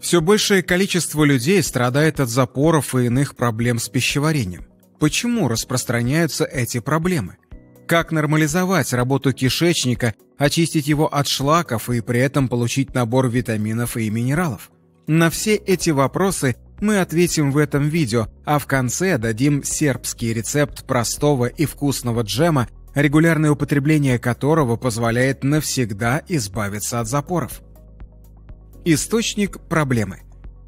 Все большее количество людей страдает от запоров и иных проблем с пищеварением. Почему распространяются эти проблемы? Как нормализовать работу кишечника, очистить его от шлаков и при этом получить набор витаминов и минералов? На все эти вопросы мы ответим в этом видео, а в конце дадим сербский рецепт простого и вкусного джема, регулярное употребление которого позволяет навсегда избавиться от запоров. Источник проблемы.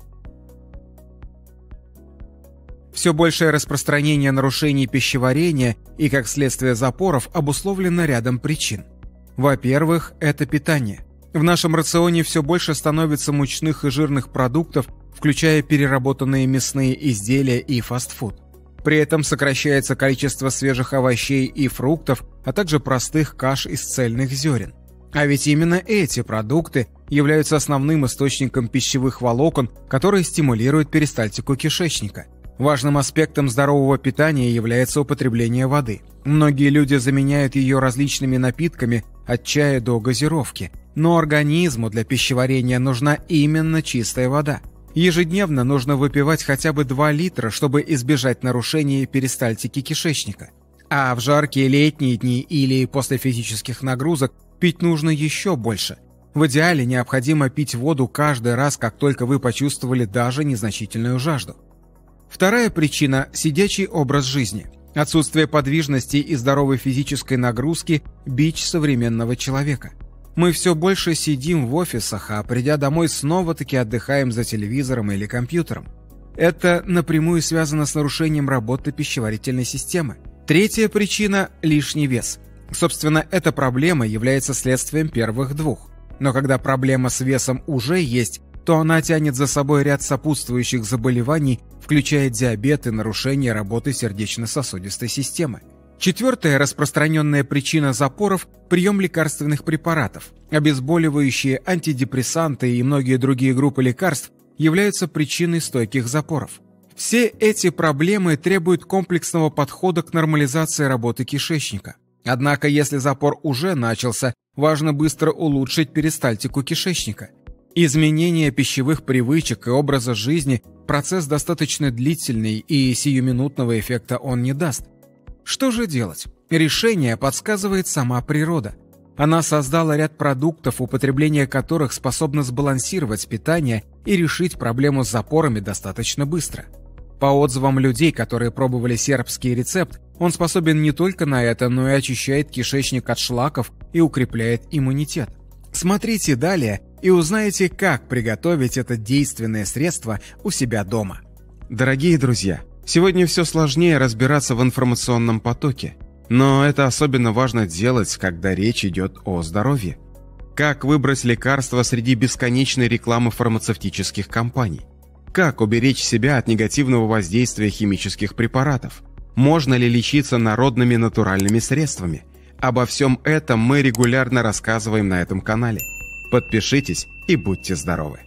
Все большее распространение нарушений пищеварения и, как следствие, запоров обусловлено рядом причин. Во-первых, это питание. В нашем рационе все больше становится мучных и жирных продуктов, включая переработанные мясные изделия и фастфуд. При этом сокращается количество свежих овощей и фруктов, а также простых каш из цельных зерен. А ведь именно эти продукты являются основным источником пищевых волокон, которые стимулируют перистальтику кишечника. Важным аспектом здорового питания является употребление воды. Многие люди заменяют ее различными напитками, от чая до газировки. Но организму для пищеварения нужна именно чистая вода. Ежедневно нужно выпивать хотя бы 2 литра, чтобы избежать нарушения перистальтики кишечника. А в жаркие летние дни или после физических нагрузок пить нужно еще больше. В идеале необходимо пить воду каждый раз, как только вы почувствовали даже незначительную жажду. Вторая причина – сидячий образ жизни. Отсутствие подвижности и здоровой физической нагрузки – бич современного человека. Мы все больше сидим в офисах, а придя домой снова-таки отдыхаем за телевизором или компьютером. Это напрямую связано с нарушением работы пищеварительной системы. Третья причина – лишний вес. Собственно, эта проблема является следствием первых двух. Но когда проблема с весом уже есть, то она тянет за собой ряд сопутствующих заболеваний, включая диабет и нарушение работы сердечно-сосудистой системы. Четвертая распространенная причина запоров – прием лекарственных препаратов. Обезболивающие, антидепрессанты и многие другие группы лекарств являются причиной стойких запоров. Все эти проблемы требуют комплексного подхода к нормализации работы кишечника. Однако, если запор уже начался, важно быстро улучшить перистальтику кишечника. Изменение пищевых привычек и образа жизни – процесс достаточно длительный, и сиюминутного эффекта он не даст. Что же делать? Решение подсказывает сама природа. Она создала ряд продуктов, употребление которых способно сбалансировать питание и решить проблему с запорами достаточно быстро. По отзывам людей, которые пробовали сербский рецепт, он способен не только на это, но и очищает кишечник от шлаков и укрепляет иммунитет. Смотрите далее и узнаете, как приготовить это действенное средство у себя дома. Дорогие друзья, сегодня все сложнее разбираться в информационном потоке, но это особенно важно делать, когда речь идет о здоровье. Как выбрать лекарства среди бесконечной рекламы фармацевтических компаний? Как уберечь себя от негативного воздействия химических препаратов? Можно ли лечиться народными натуральными средствами? Обо всем этом мы регулярно рассказываем на этом канале. Подпишитесь и будьте здоровы.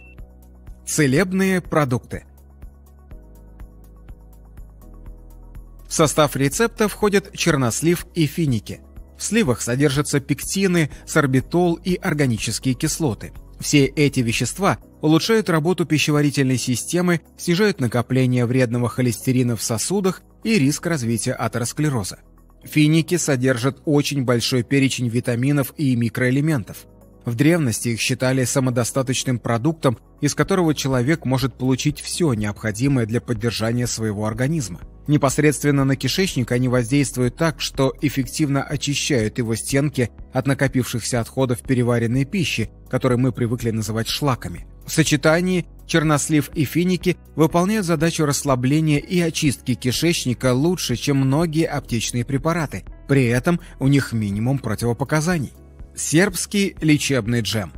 Целебные продукты. В состав рецепта входят чернослив и финики. В сливах содержатся пектины, сорбитол и органические кислоты. Все эти вещества улучшают работу пищеварительной системы, снижают накопление вредного холестерина в сосудах и риск развития атеросклероза. Финики содержат очень большой перечень витаминов и микроэлементов. В древности их считали самодостаточным продуктом, из которого человек может получить все необходимое для поддержания своего организма. Непосредственно на кишечник они воздействуют так, что эффективно очищают его стенки от накопившихся отходов переваренной пищи, которые мы привыкли называть шлаками. В сочетании чернослив и финики выполняют задачу расслабления и очистки кишечника лучше, чем многие аптечные препараты. При этом у них минимум противопоказаний. Сербский лечебный джем.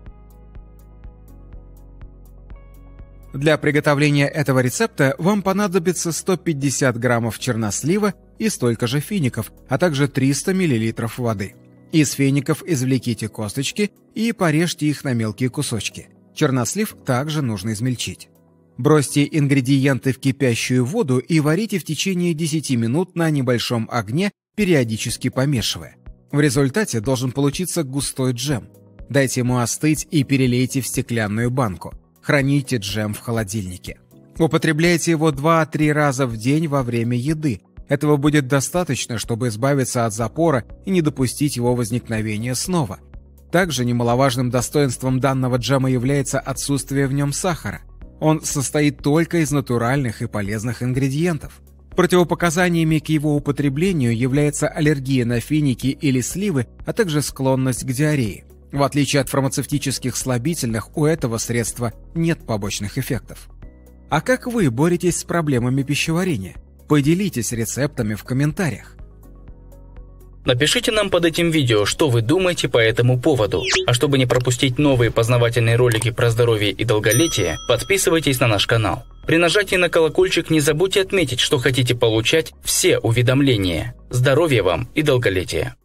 Для приготовления этого рецепта вам понадобится 150 граммов чернослива и столько же фиников, а также 300 мл воды. Из фиников извлеките косточки и порежьте их на мелкие кусочки. Чернослив также нужно измельчить. Бросьте ингредиенты в кипящую воду и варите в течение 10 минут на небольшом огне, периодически помешивая. В результате должен получиться густой джем. Дайте ему остыть и перелейте в стеклянную банку. Храните джем в холодильнике. Употребляйте его 2-3 раза в день во время еды. Этого будет достаточно, чтобы избавиться от запора и не допустить его возникновения снова. Также немаловажным достоинством данного джема является отсутствие в нем сахара. Он состоит только из натуральных и полезных ингредиентов. Противопоказаниями к его употреблению является аллергия на финики или сливы, а также склонность к диарее. В отличие от фармацевтических слабительных, у этого средства нет побочных эффектов. А как вы боретесь с проблемами пищеварения? Поделитесь рецептами в комментариях. Напишите нам под этим видео, что вы думаете по этому поводу. А чтобы не пропустить новые познавательные ролики про здоровье и долголетие, подписывайтесь на наш канал. При нажатии на колокольчик не забудьте отметить, что хотите получать все уведомления. Здоровья вам и долголетия!